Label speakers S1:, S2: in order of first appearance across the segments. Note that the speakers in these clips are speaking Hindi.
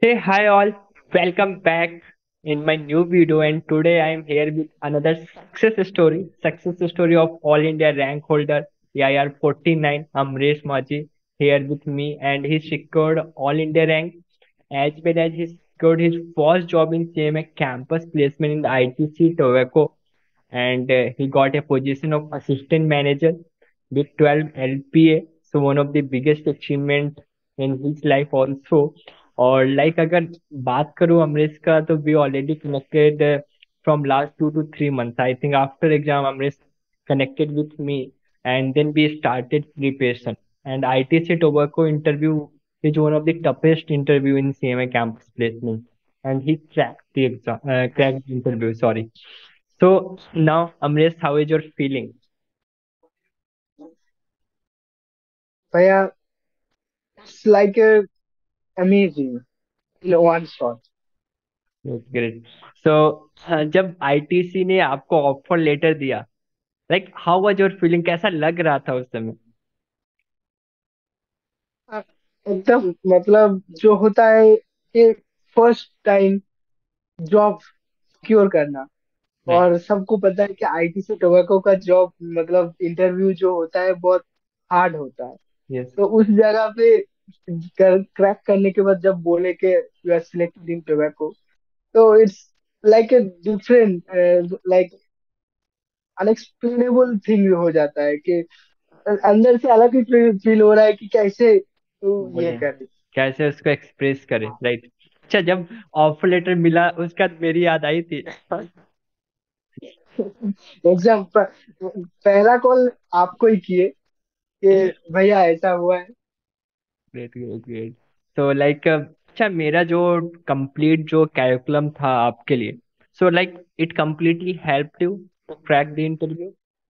S1: Hey, hi all. Welcome back in my new video, and today I am here with another success story of All India rank holder AIR 49 Amresh Maji here with me, and he secured All India rank as well as he secured his first job in CMA campus placement in the ITC Tobacco, and he got a position of assistant manager with 12 LPA. So one of the biggest achievement in his life also. और लाइक अगर बात करूँ अमरीश का तो we already connected from last 2 to 3 months. I think after exam Amrish connected with me and then we started preparation. And ITC Tobacco interview is one of the toughest interview in CMA campus placement. And he cracked the exam, cracked the interview. Sorry. So now, Amresh, how is your feeling?
S2: भैया, it's like a amazing in one shot.
S1: Great. So जब आईटीसी ने आपको ऑफर लेटर दिया, like how was your feeling, कैसा लग रहा था उस समय?
S2: अ, एकदम मतलब जो होता है कि फर्स्ट टाइम जॉब सिक्योर करना।
S1: राइट.
S2: और सबको पता है कि आईटी से टोबैको का जॉब मतलब इंटरव्यू जो होता है बहुत हार्ड होता है।
S1: यस.
S2: तो उस जगह पे क्रैक करने के बाद जब बोले कि you are selected in tobacco, तो it's like a different like unexplainable thing हो जाता है कि अंदर से अलग ही फील हो रहा है कि कैसे तू ये
S1: बोले
S2: कर रही।
S1: कैसे उसको एक्सप्रेस करे, राइट. अच्छा, जब ऑफर लेटर मिला उसका मेरी याद आई थी.
S2: एग्जाम पहला कॉल आपको ही किए कि भैया ऐसा हुआ है।
S1: Great, great, great. तो लाइक अच्छा, मेरा जो कंप्लीट जो कैरिकुलम था आपके लिए, so like it completely help you to crack the interview.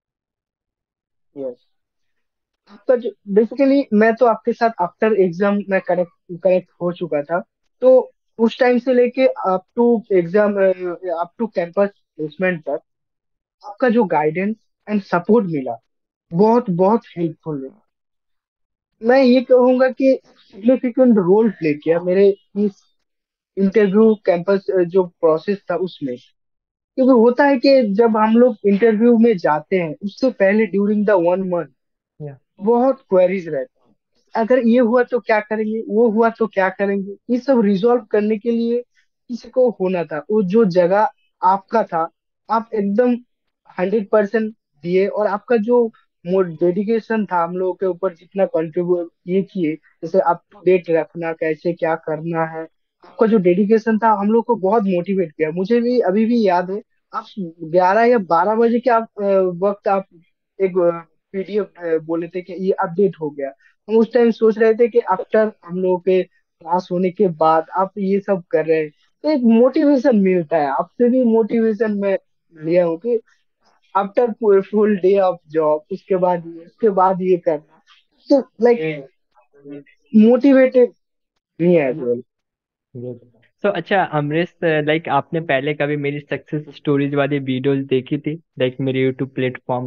S2: Yes, आपका जो बेसिकली मैं तो आपके साथ आफ्टर एग्जाम में कनेक्ट कनेक्ट हो चुका था। तो उस टाइम से लेके up to exam, up to campus placement तक आपका जो गाइडेंस एंड सपोर्ट मिला, बहुत बहुत हेल्पफुल है। मैं ये कहूंगा कि सिग्निफिकेंट रोल प्ले किया मेरे इस इंटरव्यू कैंपस जो प्रोसेस था उसमें। क्योंकि होता है कि जब हम लोग इंटरव्यू में जाते हैं उससे पहले ड्यूरिंग द 1 मंथ
S1: या.
S2: बहुत क्वेरीज रहते हैं। अगर ये हुआ तो क्या करेंगे, वो हुआ तो क्या करेंगे, ये सब रिजॉल्व करने के लिए किसी को होना था। वो जो जगह आपका था, आप एकदम 100% दिए। और आपका जो डेडिकेशन था हम लोगों के ऊपर, जितना कंट्रीब्यूट ये किए, जैसे अप टू डेट रखना, कैसे क्या करना है, आपका जो डेडिकेशन था हम लोग को बहुत मोटिवेट किया। मुझे भी अभी भी याद है, आप 11 या 12 बजे के आप वक्त आप एक पीडीएफ बोले थे कि ये अपडेट हो गया। हम उस टाइम सोच रहे थे कि आफ्टर हम लोगों के क्लास होने के बाद आप ये सब कर रहे हैं, तो एक मोटिवेशन मिलता है। आपसे भी मोटिवेशन मैं लिया हूँ कि after full day off job उसके बाद ये करना, तो लाइक मोटिवेटेड नहीं है एज वेल।
S1: सो अच्छा अमरीश, लाइक आपने पहले कभी मेरी सक्सेस स्टोरीज वाली वीडियोस देखी थी, लाइक मेरे यूट्यूब प्लेटफॉर्म?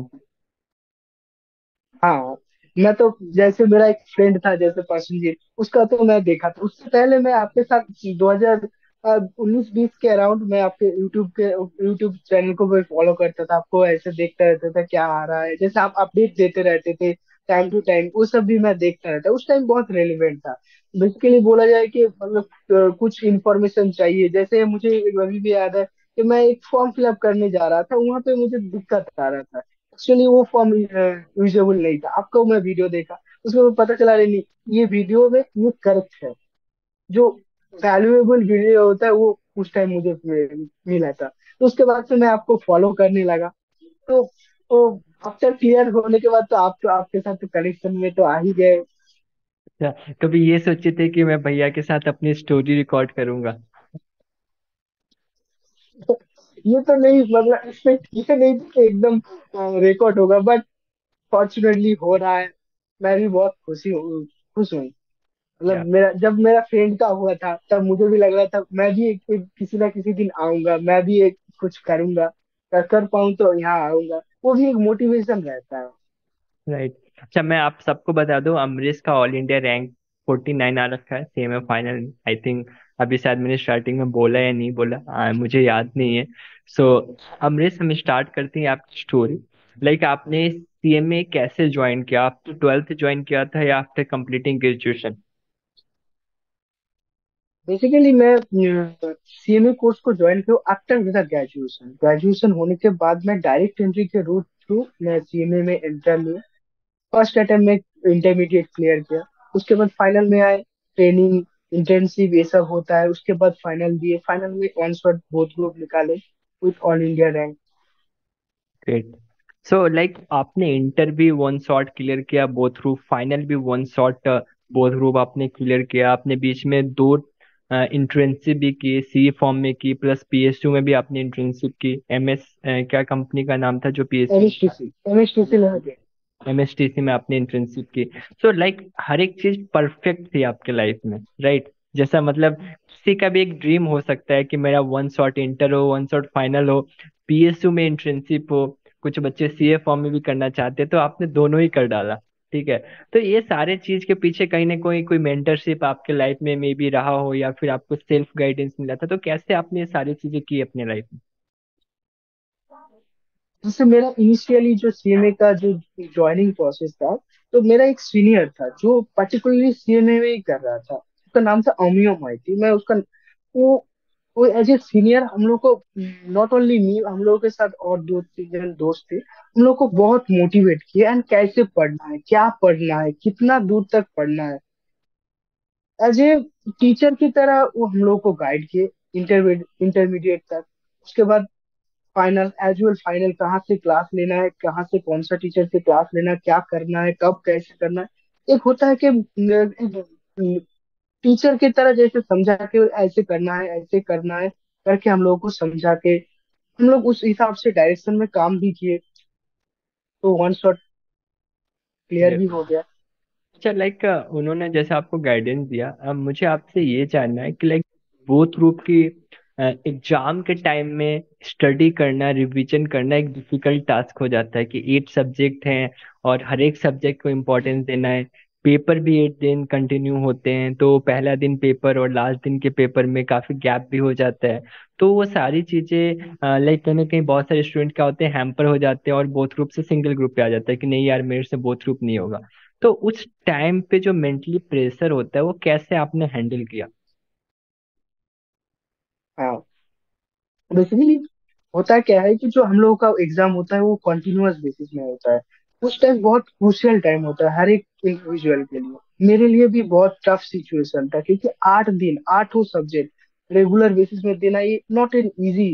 S2: हाँ, मैं तो जैसे मेरा एक फ्रेंड था जैसे प्रसन्नजीत, उसका तो मैं देखा था। उससे पहले मैं आपके साथ 2019-20 के अराउंड मैं आपके यूट्यूब चैनल को भी फॉलो करता था। आपको ऐसे देखता रहता था क्या आ रहा है, जैसे आप अपडेट देते रहते थे टाइम टू टाइम, वो सब भी मैं देखता रहता। उस टाइम बहुत रेलिवेंट था। बेसिकली बोला जाए कि मतलब कुछ इन्फॉर्मेशन चाहिए, जैसे मुझे अभी भी याद है कि मैं एक फॉर्म फिलअप करने जा रहा था, वहां पे मुझे दिक्कत आ रहा था। एक्चुअली वो फॉर्म यूजेबल नहीं था। आपका मैं वीडियो देखा, उसमें पता चला अरे नहीं, ये वीडियो में ये करेक्ट है। जो वैल्यूएबल वीडियो होता है वो उस टाइम मुझे मिला था। तो उसके बाद से मैं आपको फॉलो करने लगा। तो आफ्टर क्लियर होने के बाद तो आप तो आपके साथ तो कनेक्शन में तो आ ही गए।
S1: अच्छा, कभी ये सोचे थे कि मैं भैया के साथ अपनी स्टोरी रिकॉर्ड करूंगा?
S2: ये तो नहीं, मतलब एक्सपेक्ट ये नहीं था कि एकदम रिकॉर्ड होगा, बट फॉर्चुनेटली हो रहा है। मैं भी बहुत खुश हूँ। मतलब
S1: या.
S2: जब मेरा फ्रेंड का हुआ था तब मुझे भी लग रहा था मैं भी एक किसी ना किसी दिन आऊंगा, मैं भी एक कुछ करूंगा, कर पाऊं तो यहाँ आऊंगा। वो भी एक मोटिवेशन रहता है।
S1: राइट. अच्छा, मैं आप सबको बता दूं, अमरीश का ऑल इंडिया रैंक 49 आ रखा है सेमीफाइनल, आई थिंक. अभी शायद मैंने स्टार्टिंग में बोला या नहीं बोला, मुझे याद नहीं है। सो अमरीश, हम स्टार्ट करते हैं आपकी स्टोरी। लाइक आपने सीएमए कैसे ज्वाइन किया? आपने 12th ज्वाइन किया था या आफ्टर कंप्लीटिंग ग्रेजुएशन?
S2: बेसिकली मैं सीएमए कोर्स को ज्वाइन किया आफ्टर मेरा ग्रेजुएशन। ग्रेजुएशन होने के बाद मैं डायरेक्ट एंट्री के रूट थ्रू मैं सीएमए में एंटर लिया। फर्स्ट अटेम्प्ट में इंटरमीडिएट क्लियर किया। उसके बाद फाइनल में आए, ट्रेनिंग इंटर्नशिप ये सब होता है। उसके बाद फाइनल दिए, फाइनल में ऑन शॉट बोथ ग्रुप निकाले with all India rank.
S1: Great. So like आपने इंटर भी वन शॉट क्लियर किया, बोथ ग्रुप फाइनल भी वन शॉट बोथ ग्रुप आपने क्लियर किया। आपने बीच में दो इंटर्नशिप भी की, सी फॉर्म में की, प्लस पीएसयू में भी आपने इंटर्नशिप की। एमएस क्या कंपनी का नाम था जो पीएसयू?
S2: एमएसटीसी, एमएसटीसी लगा।
S1: एमएसटीसी में आपने इंटर्नशिप की। सो लाइक हर एक चीज परफेक्ट थी आपके लाइफ में, राइट? जैसा मतलब किसी का भी एक ड्रीम हो सकता है कि मेरा वन शॉट इंटर हो, वन शॉट फाइनल हो, पीएसयू में इंटर्नशिप हो। कुछ बच्चे सीए फॉर्म में भी करना चाहते हैं, तो आपने दोनों ही कर डाला। ठीक है। तो ये सारे चीज के पीछे कहीं ना कोई कोई मेंटरशिप आपके लाइफ में मे भी रहा हो, या फिर आपको सेल्फ गाइडेंस मिला था, तो कैसे आपने ये सारी चीजें की अपने लाइफ में?
S2: जैसे मेरा इनिशियली जो सीएमए का जो ज्वाइनिंग प्रोसेस था, तो मेरा एक सीनियर था जो पर्टिकुलरली सीएमए में ही कर रहा था। उसका नाम था अमियो माइती। मैं उसका वो वो एज ए सीनियर हम लोग को, नॉट ओनली मी, हम लोगों के साथ और दो तीन जन दोस्त थे, हम लोग को बहुत मोटिवेट किया एंड कैसे पढ़ना है, क्या पढ़ना है, कितना दूर तक पढ़ना है। एज ए टीचर की तरह वो हम लोग को गाइड किए इंटरमीडिएट तक। उसके बाद फाइनल, एजुअल फाइनल, कहाँ से क्लास लेना है, कहाँ से कौन सा टीचर से क्लास लेना है, क्या करना है, कब कैसे करना है। एक होता है कि टीचर की तरह जैसे समझा के ऐसे करना है, ऐसे करना है करके हम लोगों को समझा के हम लोग उस हिसाब से डायरेक्शन में काम भी किए। तो वन शॉट क्लियर भी हो गया।
S1: अच्छा, लाइक उन्होंने जैसे आपको गाइडेंस दिया, अब मुझे आपसे ये जानना है कि लाइक बोथ ग्रुप की एग्जाम के टाइम में स्टडी करना, रिवीजन करना एक डिफिकल्ट टास्क हो जाता है कि 8 सब्जेक्ट हैं और हर एक सब्जेक्ट को इम्पोर्टेंस देना है। पेपर भी 8 दिन कंटिन्यू होते हैं, तो पहला दिन पेपर और लास्ट दिन के पेपर में काफी गैप भी हो जाता है। तो वो सारी चीजें लाइक कहीं ना कहीं बहुत सारे स्टूडेंट क्या होते हैं, हैम्पर हो जाते हैं और बोथ ग्रुप से सिंगल ग्रुप पे आ जाता है कि नहीं यार, मेरे से बोथ ग्रुप नहीं होगा। तो उस टाइम पे जो मेंटली प्रेशर होता है, वो कैसे आपने हैंडल किया?
S2: हाँ, बेसिकली होता क्या है कि जो हम लोगों का एग्जाम होता है वो कंटिन्यूअस बेसिस में होता है। उस टाइम बहुत क्रूशियल टाइम होता है हर एक इंडिविजुअल के लिए। मेरे लिए भी बहुत टफ सिचुएशन था क्योंकि 8 दिन 8 सब्जेक्ट रेगुलर बेसिस में देना, ये नॉट एन इजी।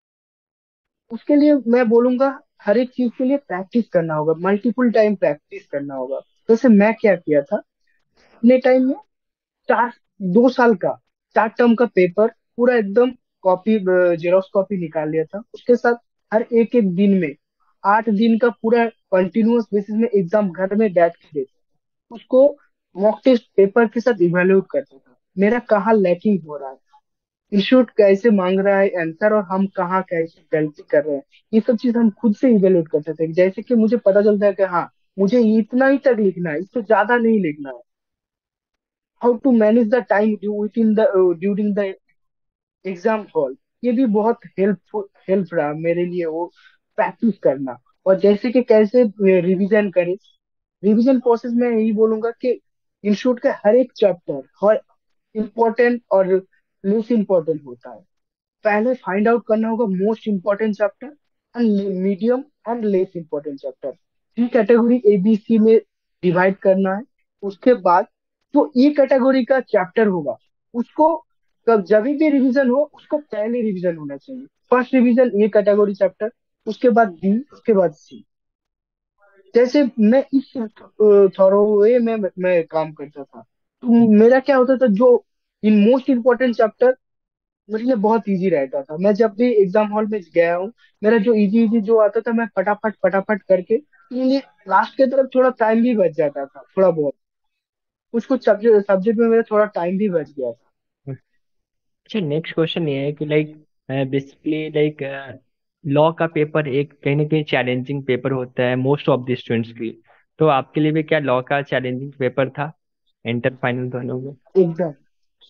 S2: उसके लिए मैं बोलूंगा हर एक चीज के लिए प्रैक्टिस करना होगा, मल्टीपल टाइम प्रैक्टिस करना होगा। जैसे मैं क्या किया था अपने टाइम में, चार 2 साल का 4 टर्म का पेपर पूरा एकदम कॉपी, जेरोक्स कॉपी निकाल लिया था। उसके साथ हर एक एक दिन में 8 दिन का पूरा कंटिन्यूअस बेसिस में एग्जाम घर में बैठ के देता, उसको मॉक टेस्ट पेपर के साथ इवेल्युएट करता था मेरा कहाँ लैकिंग हो रहा है, इंस्टीट्यूट कैसे मांग रहा है आंसर और हम कहाँ कैसे गलती कर रहे हैं। ये सब चीज हम खुद से इवेल्युएट करते थे। जैसे कि मुझे पता चलता है कि हाँ, मुझे इतना ही तक लिखना है, इससे ज्यादा नहीं लिखना है। How to manage the time with in the during the exam hall, ये भी बहुत हेल्प रहा मेरे लिए वो प्रैक्टिस करना। और जैसे कि कैसे रिवीजन करें, रिवीजन प्रोसेस में यही बोलूंगा कि इंस्टीट्यूट के हर एक चैप्टर हर इम्पोर्टेंट और लेस इम्पोर्टेंट होता है। पहले फाइंड आउट करना होगा most important chapter and medium and less important chapter, 3 category ABC में डिवाइड करना है। उसके बाद जो E कैटेगरी का चैप्टर होगा उसको कब जब भी रिवीजन हो उसको पहले रिवीजन होना चाहिए। First revision E category chapter, उसके बाद B, उसके बाद C। जैसे मैं इस थॉरो वे में मैं काम करता था, तो मेरा क्या होता था, जो इन मोस्ट इम्पोर्टेंट चैप्टर मेरे लिए बहुत इजी रहता था। मैं जब भी एग्जाम हॉल में गया हूँ, मेरा जो इजी इजी जो आता था मैं फटाफट फटाफट करके, मुझे लास्ट के तरफ थोड़ा टाइम भी बच जाता था, थोड़ा बहुत कुछ कुछ सब्जेक्ट सब्जेक्ट में मेरा थोड़ा टाइम भी बच गया था।
S1: अच्छा, नेक्स्ट क्वेश्चन ये है कि लाइक बेसिकली लाइक लॉ का पेपर एक कहीं ना कहीं चैलेंजिंग पेपर होता है मोस्ट ऑफ द स्टूडेंट्स के लिए। तो आपके लिए भी क्या लॉ का चैलेंजिंग पेपर था, इंटर फाइनल दोनों में?
S2: एकदम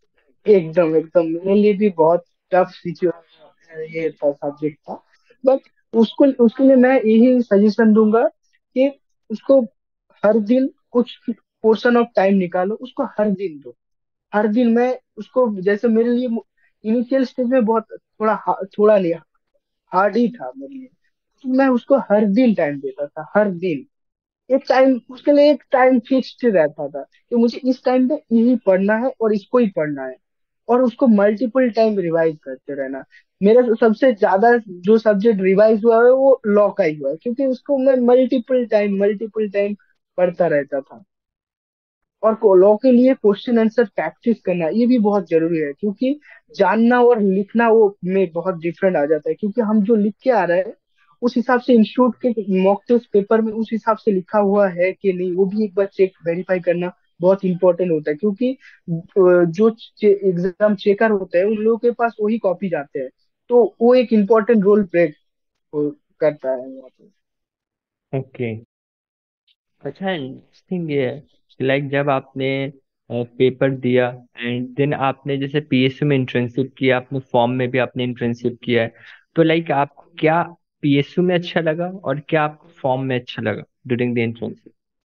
S2: एकदम एकदम मेरे लिए भी बहुत टफ सिचुएशन ये था, सब्जेक्ट था। बट उसको उसके लिए मैं यही सजेशन दूंगा कि उसको हर दिन कुछ पोर्शन ऑफ टाइम निकालो, उसको हर दिन दो। हर दिन मैं उसको, जैसे मेरे लिए इनिशियल स्टेज में बहुत थोड़ा थोड़ा नहीं, हार्ड ही था मेरे लिए। तो मैं उसको हर दिन टाइम देता था, हर दिन एक टाइम, उसके लिए एक टाइम फिक्स्ड रहता था कि मुझे इस टाइम पे यही पढ़ना है और इसको ही पढ़ना है। और उसको मल्टीपल टाइम रिवाइज करते रहना। मेरा सबसे ज्यादा जो सब्जेक्ट रिवाइज हुआ है वो लॉ का ही हुआ है, क्योंकि उसको मैं मल्टीपल टाइम पढ़ता रहता था। और लॉ के लिए क्वेश्चन आंसर प्रैक्टिस करना ये भी बहुत जरूरी है, क्योंकि जानना और लिखना वो में बहुत डिफरेंट आ जाता है। क्योंकि हम जो लिख के आ रहे हैं उस हिसाब से इंस्टीट्यूट के मॉक टेस्ट पेपर में उस हिसाब से लिखा हुआ है कि नहीं, वो भी एक बार चेक वेरीफाई करना बहुत इंपॉर्टेंट होता है। क्योंकि जो एग्जाम चेकर होते हैं उन लोगों के पास वही कॉपी जाते हैं, तो वो एक इम्पोर्टेंट रोल प्ले करता है यहाँ पे।
S1: ओके। अच्छा, इंटरेस्टिंग ये है कि लाइक जब आपने पेपर दिया एंड देन आपने जैसे पीएसयू में इंटर्नशिप किया, आपने फॉर्म में भी आपने इंटर्नशिप किया है, तो लाइक आपको क्या पीएसयू में अच्छा लगा और क्या आपको फॉर्म में अच्छा लगा during the internship?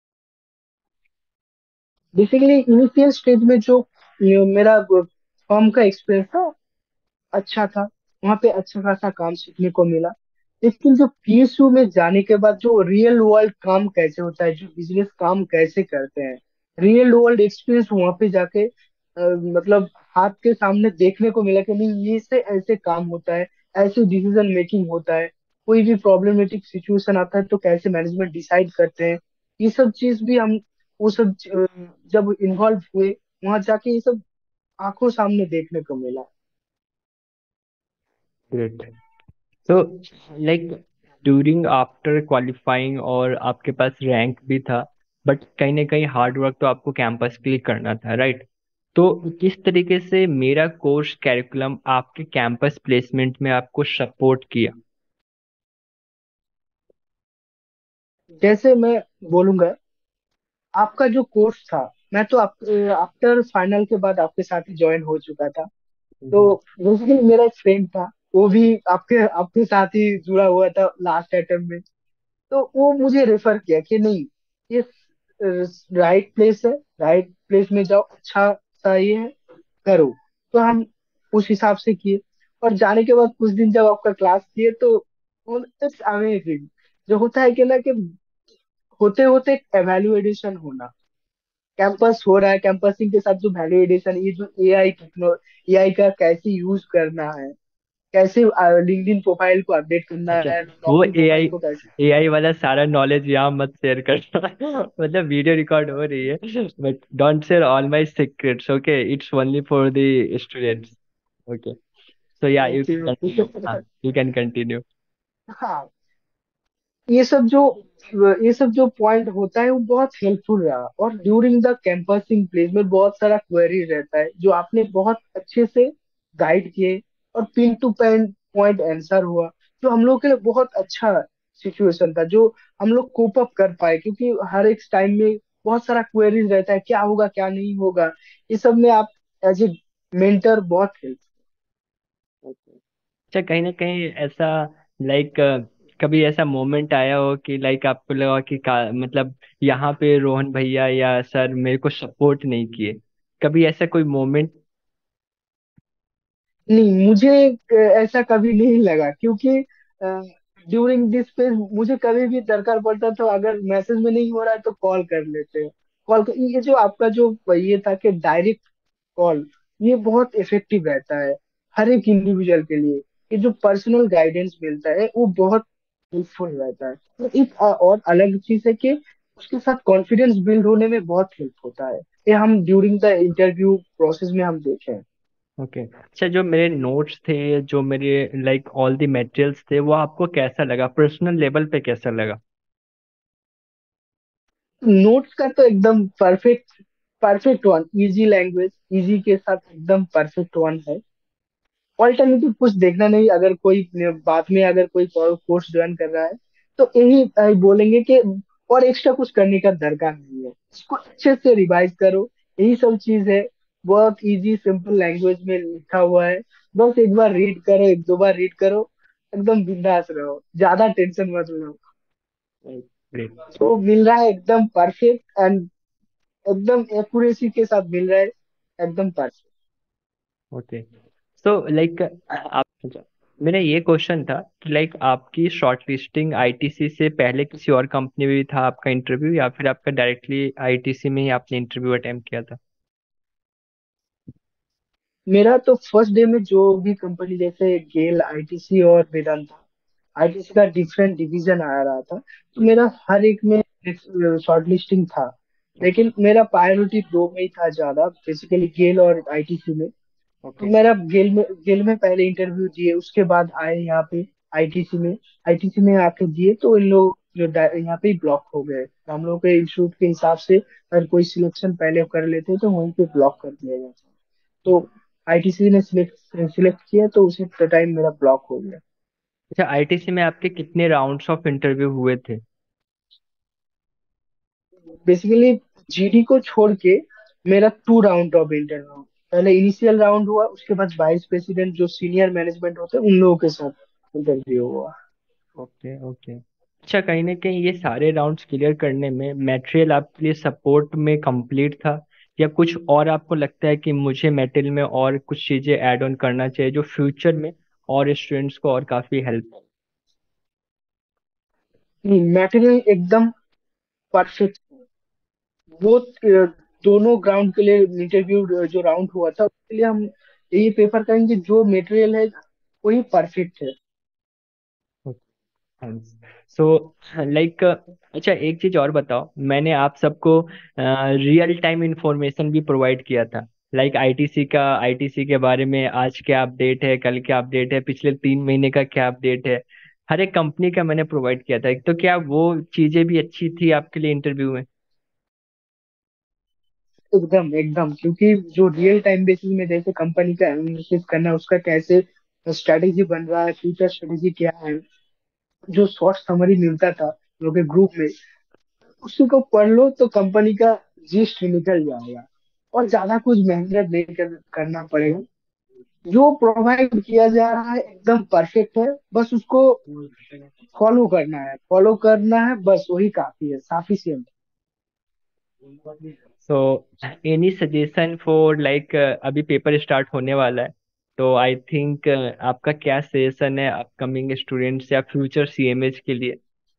S2: Basically initial stage में जो मेरा फॉर्म का एक्सपीरियंस था अच्छा था। वहां पे अच्छा खासा काम सीखने को मिला। लेकिन जो पीएसयू में जाने के बाद जो रियल वर्ल्ड काम कैसे होता है, जो बिजनेस काम कैसे करते हैं, रियल वर्ल्ड एक्सपीरियंस वहां पे जाके मतलब हाथ के सामने देखने को मिला कि नहीं, ये से ऐसे काम होता है, ऐसे डिसीजन मेकिंग होता है। कोई भी प्रॉब्लमेटिक सिचुएशन आता है तो कैसे मैनेजमेंट डिसाइड करते हैं। ये सब चीज भी हम वो सब जब इन्वॉल्व हुए वहां जाके ये सब आंखों सामने देखने को मिला।
S1: ग्रेट। तो लाइक ड्यूरिंग आफ्टर क्वालिफाइंग और आपके पास रैंक भी था, बट कहीं ना कहीं हार्ड वर्क तो आपको कैंपस के लिए करना था, राइट? तो किस तरीके से मेरा कोर्स कैरिकुलम आपके कैंपस प्लेसमेंट में आपको सपोर्ट किया?
S2: जैसे मैं बोलूंगा, आपका जो कोर्स था, मैं तो आप आफ्टर फाइनल के बाद आपके साथ ही ज्वाइन हो चुका था। तो
S1: हम्म।
S2: बेसिकली मेरा एक फ्रेंड था, वो भी आपके आपके साथ ही जुड़ा हुआ था लास्ट अटेम्प्ट में। तो वो मुझे रेफर किया कि नहीं, ये राइट प्लेस है, राइट प्लेस में जाओ, अच्छा सा ये है, करो। तो हम उस हिसाब से किए। और जाने के बाद कुछ दिन जब आपका क्लास किए तो इट्स अमेजिंग। जो होता है कि ना कि होते होते एक एवेल्युएशन होना, कैंपस हो रहा है, कैंपसिंग के साथ जो वैल्यू एडिशन, ये जो एआई टेक्नोलॉजी, एआई का कैसे यूज करना है, कैसे लिंक्डइन प्रोफाइल को अपडेट करना
S1: अच्छा,
S2: है,
S1: वो
S2: नौकरी प्रोफाइल
S1: एआई
S2: को कैसे।
S1: एआई वाला सारा नॉलेज यहाँ मत शेयर करना। मतलब वीडियो रिकॉर्ड हो रही है, but don't share all my secrets, okay? It's only for the students. Okay, so ya you
S2: okay
S1: can
S2: okay.
S1: Continue, हाँ, यू कैन कंटिन्यू।
S2: हाँ, ये सब जो ये सब जो पॉइंट होता है वो बहुत हेल्पफुल रहा। और ड्यूरिंग द कैंपसिंग प्लेस में बहुत सारा क्वेरी रहता है जो आपने बहुत अच्छे से गाइड किए, और pin to point point answer हुआ, जो हम लोग के लिए बहुत अच्छा सिचुएशन था, जो हम लोग कोप अप कर पाए। क्योंकि हर एक टाइम में बहुत सारा क्वेरीज रहता है, क्या होगा क्या नहीं होगा, ये सब में आप एज ए मेंटर बहुत हेल्प।
S1: अच्छा, कहीं ना कहीं ऐसा लाइक कभी ऐसा मोमेंट आया हो कि लाइक आपको लगा कि मतलब यहाँ पे रोहन भैया या सर मेरे को सपोर्ट नहीं किए, कभी ऐसा कोई मोमेंट?
S2: नहीं, मुझे ऐसा कभी नहीं लगा। क्योंकि ड्यूरिंग दिस फेज मुझे कभी भी दरकार पड़ता तो अगर मैसेज में नहीं हो रहा है तो कॉल कर लेते हैं। ये जो आपका जो ये था कि डायरेक्ट कॉल, ये बहुत इफेक्टिव रहता है हर एक इंडिविजुअल के लिए। ये जो पर्सनल गाइडेंस मिलता है वो बहुत हेल्पफुल रहता है। तो एक और अलग चीज है कि उसके साथ कॉन्फिडेंस बिल्ड होने में बहुत हेल्प होता है। ये हम ड्यूरिंग द इंटरव्यू प्रोसेस में हम देखें।
S1: ओके। अच्छा, जो मेरे नोट्स थे, जो मेरे लाइक ऑल द मटेरियल्स थे, वो आपको कैसा लगा, पर्सनल लेवल पे कैसा लगा?
S2: नोट्स का तो एकदम perfect, perfect one, easy language, easy के साथ एकदम परफेक्ट वन है। ऑल्टरनेटिव कुछ देखना नहीं। अगर कोई बाद में अगर कोई कोर्स ज्वाइन कर रहा है तो यही बोलेंगे कि और एक्स्ट्रा कुछ करने का दरकार नहीं है, इसको अच्छे से रिवाइज करो, यही सब चीज है। बहुत इजी सिंपल लैंग्वेज में लिखा हुआ है। बस एक बार रीड करो, एक दो बार रीड करो, एकदम बिंदास रहो, ज्यादा टेंशन मत लो।
S1: ग्रेट।
S2: तो मिल रहा है एकदम परफेक्ट एंड एकदम एक्यूरेसी के साथ मिल रहा है, एकदम परफेक्ट।
S1: ओके। सो लाइक आप, अच्छा, मेरा ये क्वेश्चन था कि लाइक आपकी शॉर्ट लिस्टिंग आईटीसी से पहले किसी और कंपनी में भी था आपका इंटरव्यू, या फिर आपका डायरेक्टली आईटीसी में ही आपने इंटरव्यू अटेम्प्ट किया था?
S2: मेरा तो फर्स्ट डे में जो भी कंपनी, जैसे गेल, आईटीसी और वेदांता, आईटीसी का डिफरेंट डिवीजन आ रहा था, तो मेरा हर एक में शॉर्ट लिस्टिंग था। लेकिन मेरा प्रायोरिटी दो में ही था ज्यादा, बेसिकली गेल और आईटीसी में। तो
S1: ओके।
S2: मेरा गेल में पहले इंटरव्यू दिए, उसके बाद आए यहाँ पे आईटीसी में। आईटीसी में आके दिए तो इन लोग जो यहाँ पे ब्लॉक हो गए, हम लोग के इंस्टीट्यूट के हिसाब से अगर कोई सिलेक्शन पहले कर लेते तो वहीं पे ब्लॉक कर दिया जाता। तो आईटीसी ने सिलेक्ट सिलेक्ट किया तो उसी टाइम मेरा ब्लॉक हो गया।
S1: अच्छा, आईटीसी में आपके कितने राउंड्स ऑफ इंटरव्यू हुए थे?
S2: बेसिकली जीडी को छोड़ के मेरा टू राउंड ऑफ इंटरव्यू। पहले इनिशियल राउंड हुआ, उसके बाद वाइस प्रेसिडेंट जो सीनियर मैनेजमेंट होते हैं उन लोगों के साथ इंटरव्यू हुआ।
S1: Okay okay. अच्छा, कहीं ना कहीं ये सारे राउंड्स क्लियर करने में मटेरियल आपके लिए सपोर्ट में कंप्लीट था, या कुछ और आपको लगता है कि मुझे मटेरियल में और कुछ चीजें ऐड ऑन करना चाहिए जो फ्यूचर में और स्टूडेंट्स को और काफी हेल्प?
S2: मटेरियल एकदम परफेक्ट। वो दोनों ग्राउंड के लिए इंटरव्यू जो राउंड हुआ था उसके लिए हम यही प्रेफर करेंगे, जो मटेरियल है वही परफेक्ट है।
S1: सो लाइक, अच्छा एक चीज और बताओ, मैंने आप सबको रियल टाइम इंफॉर्मेशन भी प्रोवाइड किया था, लाइक आईटीसी के बारे में आज क्या अपडेट है, कल क्या अपडेट है, पिछले 3 महीने का क्या अपडेट है, हर एक कंपनी का मैंने प्रोवाइड किया था। तो क्या वो चीजें भी अच्छी थी आपके लिए इंटरव्यू में?
S2: एकदम एकदम, क्योंकि जो रियल टाइम बेसिस में जैसे कंपनी का एनालिसिस करना, उसका कैसे स्ट्रेटेजी बन रहा है, फ्यूचर स्ट्रेटेजी क्या है, जो शॉर्ट समरी मिलता था लोग के ग्रुप में, उसी को पढ़ लो तो कंपनी का जिस्ट निकल जाएगा। और ज्यादा कुछ मेहनत नहीं करना पड़ेगा। जो प्रोवाइड किया जा रहा है एकदम परफेक्ट है, बस उसको फॉलो करना है, बस वही काफी है, sufficient.
S1: So any suggestion for like, अभी पेपर स्टार्ट होने वाला है, तो आई थिंक आपका क्या सजेशन है अपकमिंग स्टूडेंट्स या फ्यूचर सीएमएज के लिए?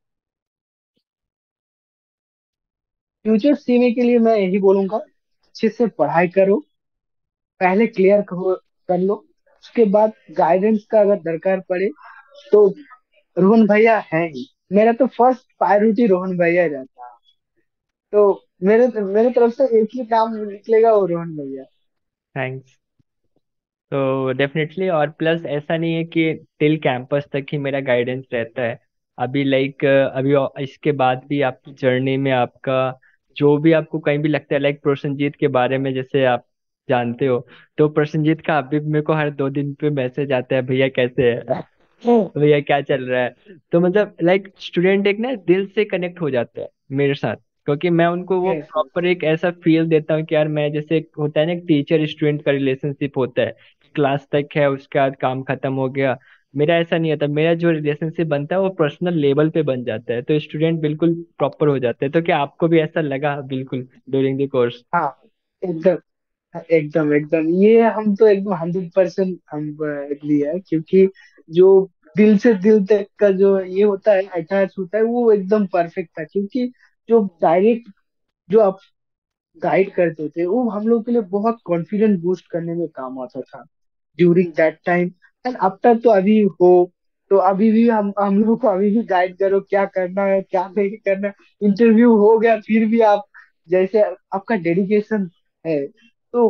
S2: फ्यूचर सीमे के लिए मैं यही बोलूंगा, अच्छे से पढ़ाई करो, पहले कर लो। उसके बाद गाइडेंस का अगर दरकार पड़े तो रोहन भैया है ही। मेरा तो फर्स्ट प्रायोरिटी रोहन भैया रहता है। तो मेरे मेरे तरफ से एक ही नाम निकलेगा, वो रोहन भैया।
S1: थैंक्स। तो डेफिनेटली, और प्लस ऐसा नहीं है कि टिल कैंपस तक ही मेरा गाइडेंस रहता है। अभी लाइक, इसके बाद भी आपकी जर्नी में आपका जो भी आपको कहीं भी लगता है, लाइक प्रसेनजीत के बारे में जैसे आप जानते हो, तो प्रसेनजीत का अभी भी मेरे को हर 2 दिन पे मैसेज आता है, भैया कैसे है, भैया क्या चल रहा है। तो मतलब लाइक स्टूडेंट एक ना दिल से कनेक्ट हो जाता है मेरे साथ, क्योंकि मैं उनको वो
S2: यस यस।
S1: प्रॉपर एक ऐसा फील देता हूँ कि यार मैं जैसे एक होता है ना, एक टीचर स्टूडेंट का रिलेशनशिप होता है, क्लास तक है उसके बाद काम खत्म हो गया। मेरा ऐसा नहीं होता, मेरा जो रिलेशनशिप बनता है वो पर्सनल लेवल पे बन जाता है, तो स्टूडेंट बिल्कुल प्रॉपर हो जाते हैं। तो क्या आपको भी ऐसा लगा बिल्कुल ड्यूरिंग द कोर्स?
S2: हाँ एकदम एकदम एकदम, ये हम तो एकदम 100% हम एग्री है, क्योंकि जो दिल से दिल तक का जो ये होता है, अटैच होता है, वो एकदम परफेक्ट था। क्योंकि जो डायरेक्ट जो आप गाइड करते थे वो हम लोग के लिए बहुत कॉन्फिडेंट बूस्ट करने में काम आता था during that time. And after तो अभी हो, तो अभी भी हम लोग को अभी भी गाइड करो, क्या करना है क्या नहीं करना है। इंटरव्यू हो गया फिर भी आप, जैसे आपका डेडिकेशन है, तो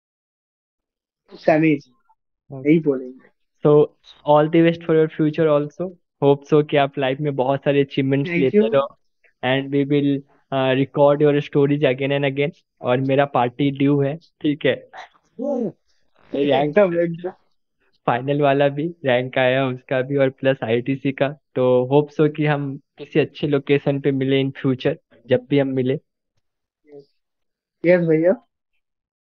S2: समीज यही बोलेंगे।
S1: So all the best for your future also. Hope so कि आप लाइफ में बहुत सारे अचीवमेंट्स
S2: थैंक यू।
S1: लेते रहो, and we will record your stories again and again. और मेरा पार्टी ड्यू है, ठीक है? रैंक,
S2: एकदम एकदम।
S1: फाइनल वाला भी रैंक आया उसका भी, और प्लस आईटीसी का। तो होप सो कि हम किसी अच्छे लोकेशन पे मिले इन फ्यूचर, जब भी हम मिले।
S2: यस भैया।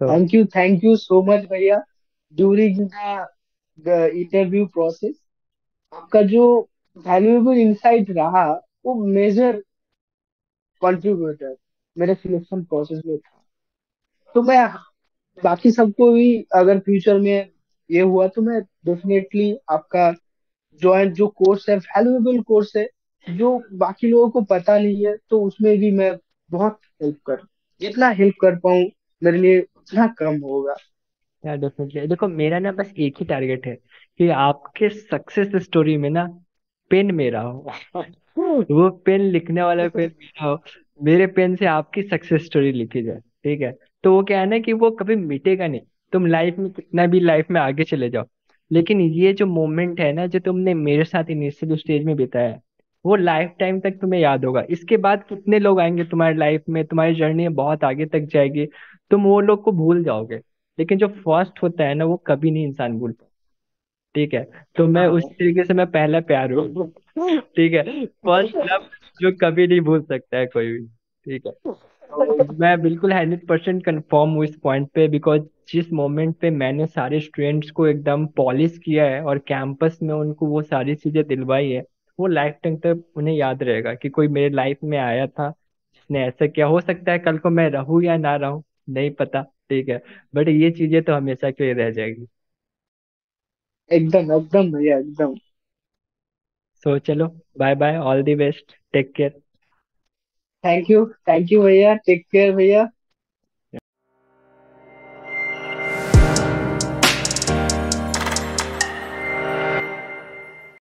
S1: तो
S2: थैंक यू सो मच भैया। ड्यूरिंग द इंटरव्यू प्रोसेस आपका जो वैल्यूएबल इंसाइट रहा, वो मेजर कंट्रीब्यूटर मेरे सिलेक्शन प्रोसेस में था। तो मैं बाकी सबको भी, अगर फ्यूचर में ये हुआ तो मैं डेफिनेटली आपका ज्वाइन जो कोर्स है, वैल्यूएबल कोर्स है, जो बाकी लोगों को पता नहीं है, तो उसमें भी मैं बहुत हेल्प कर, जितना हेल्प कर पाऊँ मेरे लिए उतना कम होगा।
S1: यार डेफिनेटली देखो, मेरा ना बस एक ही टारगेट है कि आपके सक्सेस स्टोरी में ना पेन मेरा हो। वो पेन लिखने वाला पेन मेरा हो। मेरे पेन से आपकी सक्सेस स्टोरी लिखी जाए, ठीक है। तो वो क्या है ना कि वो कभी मिटेगा नहीं। तुम लाइफ में कितना भी लाइफ में आगे चले जाओ, लेकिन ये जो मोमेंट है ना जो तुमने मेरे साथ इनिशियल स्टेज में बिताया है, वो लाइफ टाइम तक तुम्हें याद होगा। इसके बाद कितने लोग आएंगे तुम्हारी लाइफ में, तुम्हारी जर्नी बहुत आगे तक जाएगी, तुम वो लोग को भूल जाओगे, लेकिन जो फर्स्ट होता है ना वो कभी नहीं इंसान भूलता। ठीक है। तो मैं उस
S2: हाँ,
S1: तरीके से मैं पहला प्यार हूँ। ठीक है। फर्स्ट लव जो कभी नहीं भूल सकता है कोई भी। ठीक है। तो मैं बिल्कुल 100% कंफर्म हूँ इस पॉइंट पे, बिकॉज जिस मोमेंट पे मैंने सारे स्टूडेंट्स को एकदम पॉलिश किया है और कैंपस में उनको वो सारी चीजें दिलवाई है, वो लाइफ टाइम तक उन्हें याद रहेगा कि कोई मेरे लाइफ में आया था जिसने ऐसा किया। हो सकता है कल को मैं रहूं या ना रहूं, नहीं पता, ठीक है, बट ये चीजें तो हमेशा के लिए रह जाएगी।
S2: एकदम एकदम भैया एकदम।
S1: सो चलो, bye bye, all the best, take care.
S2: Thank you भैया, टेक केयर भैया।